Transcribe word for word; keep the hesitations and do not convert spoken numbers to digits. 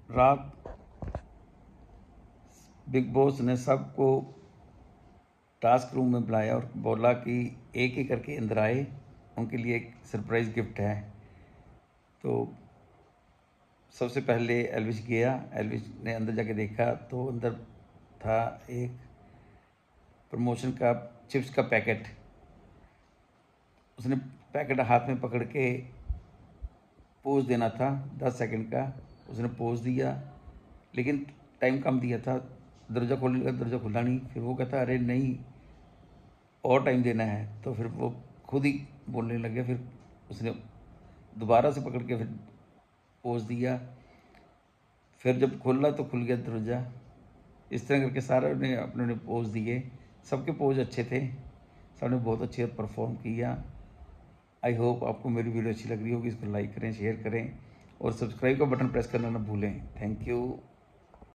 रात big boss ने सबको टास्क रूम में बुलाया और बोला कि एक एक करके अंदर आए, उनके लिए एक सरप्राइज़ गिफ्ट है। तो सबसे पहले एल्विश गया। एल्विश ने अंदर जाके देखा तो अंदर था एक प्रमोशन का चिप्स का पैकेट। उसने पैकेट हाथ में पकड़ के पोज देना था दस सेकंड का। उसने पोज दिया, लेकिन टाइम कम दिया था। दरवाज़ा खोलने का दरवाज़ा खुला नहीं। फिर वो कहता अरे नहीं, और टाइम देना है। तो फिर वो खुद ही बोलने लग गया। फिर उसने दोबारा से पकड़ के फिर पोज दिया। फिर जब खोला तो खुल गया दरवाज़ा। इस तरह करके सारे ने अपने अपने पोज दिए। सबके पोज अच्छे थे, सबने बहुत अच्छे परफॉर्म किया। आई होप आपको मेरी वीडियो अच्छी लग रही होगी। इसको लाइक करें, शेयर करें और सब्सक्राइब का बटन प्रेस करना ना भूलें। Thank you.